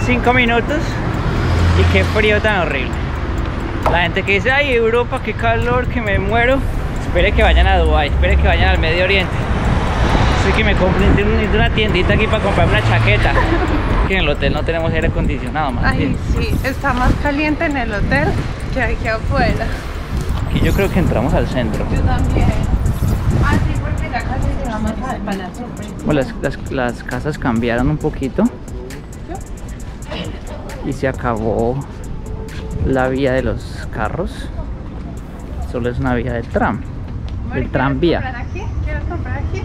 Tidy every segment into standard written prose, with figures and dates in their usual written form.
5 minutos y qué frío tan horrible. La gente que dice, ay, Europa, qué calor, que me muero. Espere que vayan a Dubái, espere que vayan al Medio Oriente. Así que me compré una tiendita aquí para comprar una chaqueta. Que en el hotel no tenemos aire acondicionado, más Ay, bien. sí, está más caliente en el hotel que aquí afuera. Aquí yo creo que entramos al centro. Yo también. Ah, sí, porque ya casi llegamos al Palacio Principal. Bueno, las casas cambiaron un poquito. Y se acabó la vía de los carros. Solo es una vía del tram. Del tranvía. ¿Quieres comprar aquí?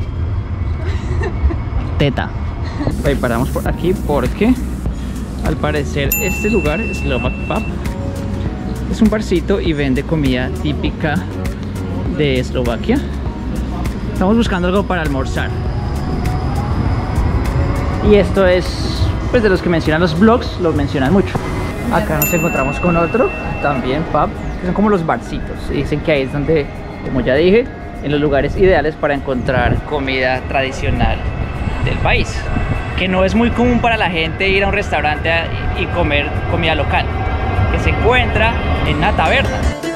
Teta. Ahí paramos por aquí porque al parecer este lugar, Slovak Pub, es un barcito y vende comida típica de Eslovaquia. Estamos buscando algo para almorzar. Y esto es, pues, de los que mencionan los blogs, los mencionan mucho. Acá nos encontramos con otro, también pub, que son como los barcitos. Y dicen que ahí es donde, como ya dije, en los lugares ideales para encontrar comida tradicional del país, que no es muy común para la gente ir a un restaurante y comer comida local, que se encuentra en una taberna.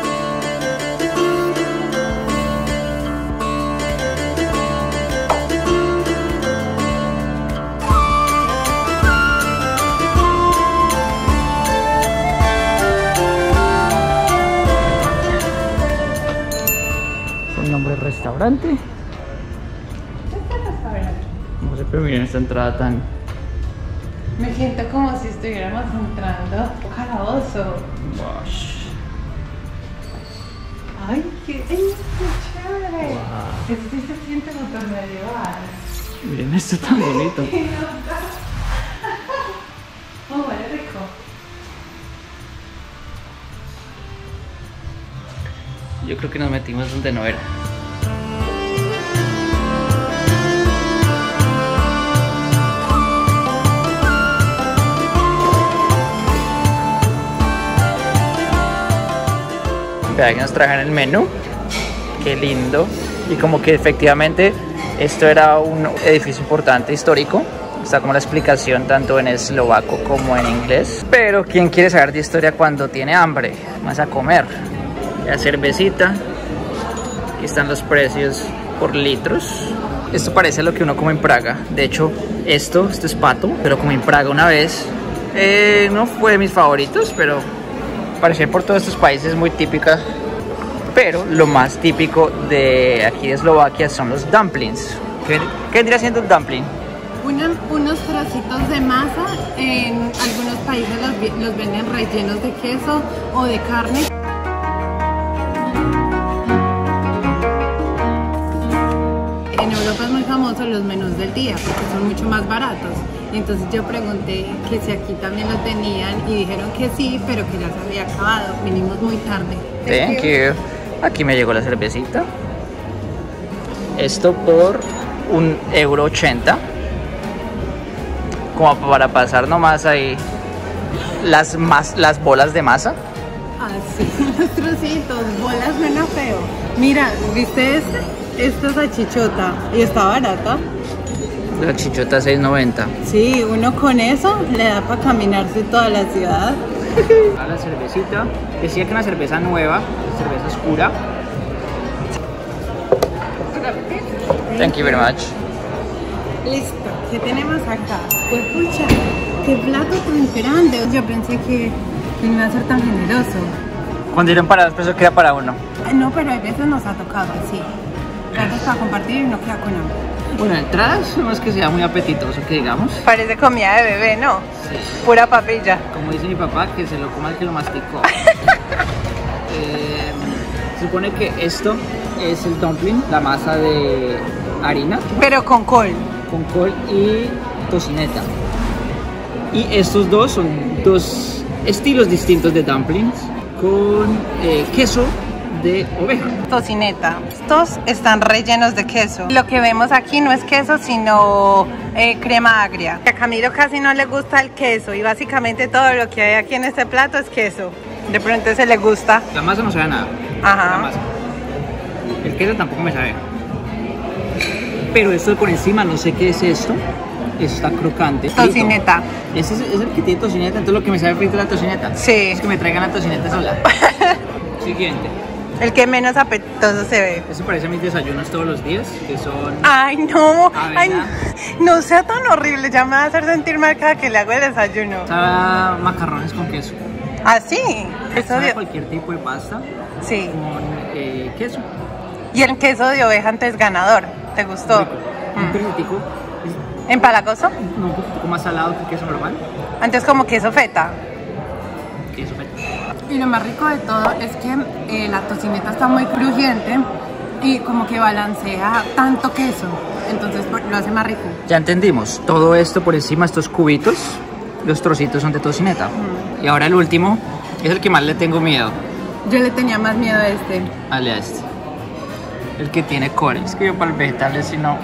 Es el nombre del restaurante. No sé, pero miren esta entrada tan... Me siento como si estuviéramos entrando a un calabozo. Wash. Ay, qué chévere. Wow. Esto sí se siente súper medieval. Miren esto tan bonito. Oh, huele rico. Yo creo que nos metimos donde no era. Vean que nos trajeron el menú. Qué lindo. Y como que efectivamente esto era un edificio importante histórico. Está como la explicación tanto en eslovaco como en inglés. Pero ¿quién quiere saber de historia cuando tiene hambre? Más a comer. La cervecita. Aquí están los precios por litros. Esto parece lo que uno come en Praga. De hecho, esto es pato, pero como en Praga una vez. No fue de mis favoritos, pero parecer por todos estos países muy típica. Pero lo más típico de aquí de Eslovaquia son los dumplings. ¿Qué vendría siendo el dumpling? Unos trocitos de masa. En algunos países los venden rellenos de queso o de carne. En Europa es muy famoso los menús del día porque son mucho más baratos. Entonces yo pregunté que si aquí también lo tenían y dijeron que sí, pero que ya se había acabado. Vinimos muy tarde. Thank you. Aquí me llegó la cervecita. Esto por €1.80. Como para pasar nomás ahí las bolas de masa. Ah, sí, los trocitos, bolas suena feo. Mira, ¿viste este? Esta es salchichota y está barata. La chichota $6.90. Sí, uno con eso le da para caminarse toda la ciudad. A la cervecita. Decía que una cerveza nueva, cerveza oscura. Thank you very much. Listo, ¿qué tenemos acá? Pues pucha, qué plato tan grande. Yo pensé que no iba a ser tan generoso. Cuando dieron para dos, pensé que era para uno. No, pero a veces nos ha tocado así. Platos para compartir y no queda con hambre. Bueno, entradas no es que sea muy apetitoso, que digamos. Parece comida de bebé, ¿no? Sí. Pura papilla. Como dice mi papá, que se lo coma el que lo masticó. Se supone que esto es el dumpling, la masa de harina. Pero con col. Con col y tocineta. Y estos dos son dos estilos distintos de dumplings con queso de oveja. Tocineta. Estos están rellenos de queso. Lo que vemos aquí no es queso, sino crema agria. A Camilo casi no le gusta el queso y básicamente todo lo que hay aquí en este plato es queso. De pronto se le gusta. La masa no sabe a nada. Ajá. La masa. El queso tampoco me sabe. Pero esto por encima, no sé qué es esto. Eso está crocante. Tocineta. Ese es el que tiene tocineta, entonces lo que me sabe frito es la tocineta. Sí. Es que me traigan la tocineta sola. Siguiente. El que menos apetitoso se ve. Eso parece a mis desayunos todos los días, que son... Ay, no. Avena. Ay, no sea tan horrible. Ya me va a hacer sentir mal cada que le hago el desayuno. Sabe macarrones con queso. ¿Ah, sí? Eso Sabe de... cualquier tipo de pasta Sí. con queso. Y el queso de oveja antes ganador. ¿Te gustó? Rico. Un perritico. ¿Empalagoso? Un poquito más salado que el queso normal. Antes como queso feta. Queso feta. Y lo más rico de todo es que la tocineta está muy crujiente y como que balancea tanto queso, entonces lo hace más rico. Ya entendimos, todo esto por encima, estos cubitos, los trocitos son de tocineta. Y ahora el último es el que más le tengo miedo. Yo le tenía más miedo a este. Dale a este. El que tiene core. Es que yo para el vegetable si no...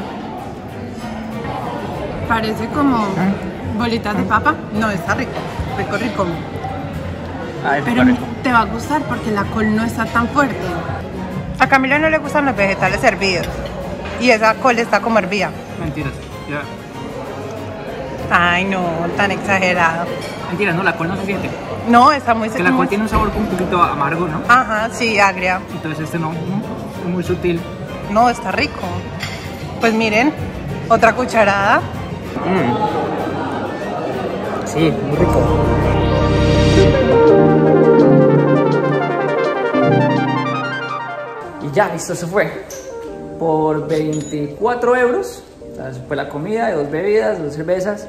Parece como bolitas de papa. No, está rico, rico, rico. Ay, Pero te va a gustar porque la col no está tan fuerte. A Camila no le gustan los vegetales hervidos. Y esa col está como hervida. Mentiras. Ya. Ay, no, tan exagerado. Mentiras, no, la col no se siente. No, está muy... Que la col tiene un sabor un poquito amargo, ¿no? Ajá, sí, agria. Entonces este no, es muy sutil. No, está rico. Pues miren, otra cucharada. Sí, muy rico. Y ya, listo, se fue. Por 24 euros. O sea, fue la comida de 2 bebidas, 2 cervezas.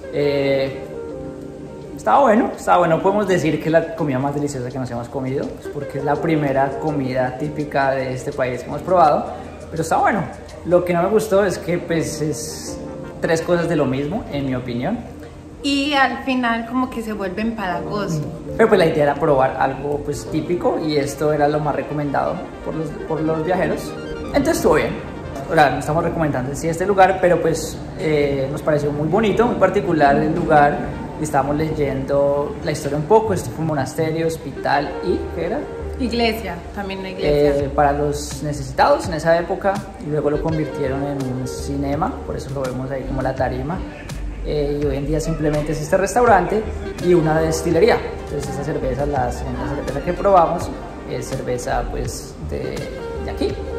Estaba bueno. Podemos decir que es la comida más deliciosa que nos hemos comido, pues porque es la primera comida típica de este país que hemos probado. Pero está bueno. Lo que no me gustó es que pues es 3 cosas de lo mismo, en mi opinión. Y al final como que se vuelve empalagoso. Pero pues la idea era probar algo pues típico y esto era lo más recomendado por los viajeros. Entonces estuvo bien. Ahora no estamos recomendando en sí este lugar, pero pues nos pareció muy bonito, muy particular el lugar. Estábamos leyendo la historia un poco. Esto fue un monasterio, hospital y ¿qué era? Iglesia, también una iglesia. Para los necesitados en esa época, y luego lo convirtieron en un cinema, por eso lo vemos ahí como la tarima. Y hoy en día simplemente es este restaurante y una destilería. Entonces esta cerveza, la cerveza que probamos es cerveza pues de aquí.